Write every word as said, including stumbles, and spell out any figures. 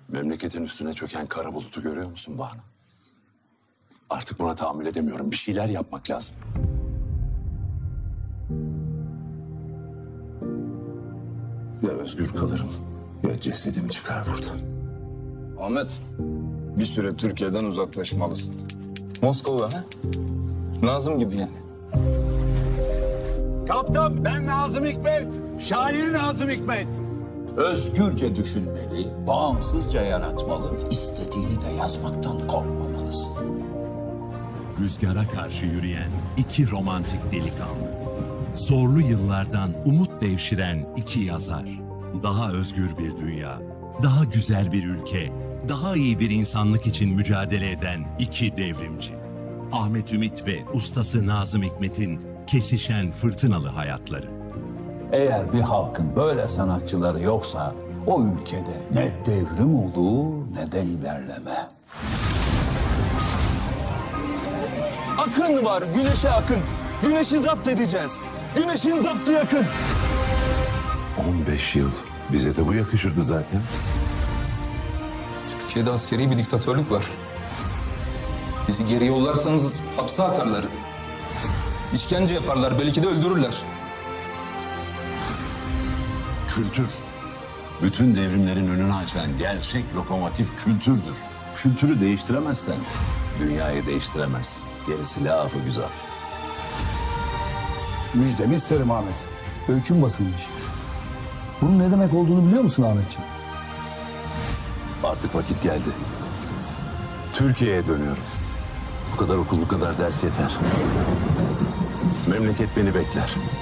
Memleketin üstüne çöken kara bulutu görüyor musun Banu? Artık buna tahammül edemiyorum. Bir şeyler yapmak lazım. Ya özgür kalırım ya cesedim çıkar buradan. Ahmet, bir süre Türkiye'den uzaklaşmalısın. Moskova ha? Nazım gibi yani. Kaptan, ben Nazım Hikmet. Şair Nazım Hikmet. Özgürce düşünmeli, bağımsızca yaratmalı, istediğini de yazmaktan korkmamalısın. Rüzgara karşı yürüyen iki romantik delikanlı. Zorlu yıllardan umut devşiren iki yazar. Daha özgür bir dünya, daha güzel bir ülke, daha iyi bir insanlık için mücadele eden iki devrimci. Ahmet Ümit ve ustası Nazım Hikmet'in kesişen fırtınalı hayatları. Eğer bir halkın böyle sanatçıları yoksa o ülkede ne devrim olur ne de ilerleme. Akın var, güneşe akın. Güneşi zapt edeceğiz. Güneşin zaptı yakın. on beş yıl. Bize de bu yakışırdı zaten. Türkiye'de askeri bir diktatörlük var. Bizi geri yollarsanız hapse atarlar. İşkence yaparlar, belki de öldürürler. Kültür. Bütün devrimlerin önünü açan gerçek lokomotif kültürdür. Kültürü değiştiremezsen dünyayı değiştiremezsin. Gerisi lafı güzel. Müjdemi isterim Ahmet. Öyküm basılmış. Bunun ne demek olduğunu biliyor musun Ahmetciğim? Artık vakit geldi. Türkiye'ye dönüyorum. Bu kadar okul, bu kadar ders yeter. Memleket beni bekler.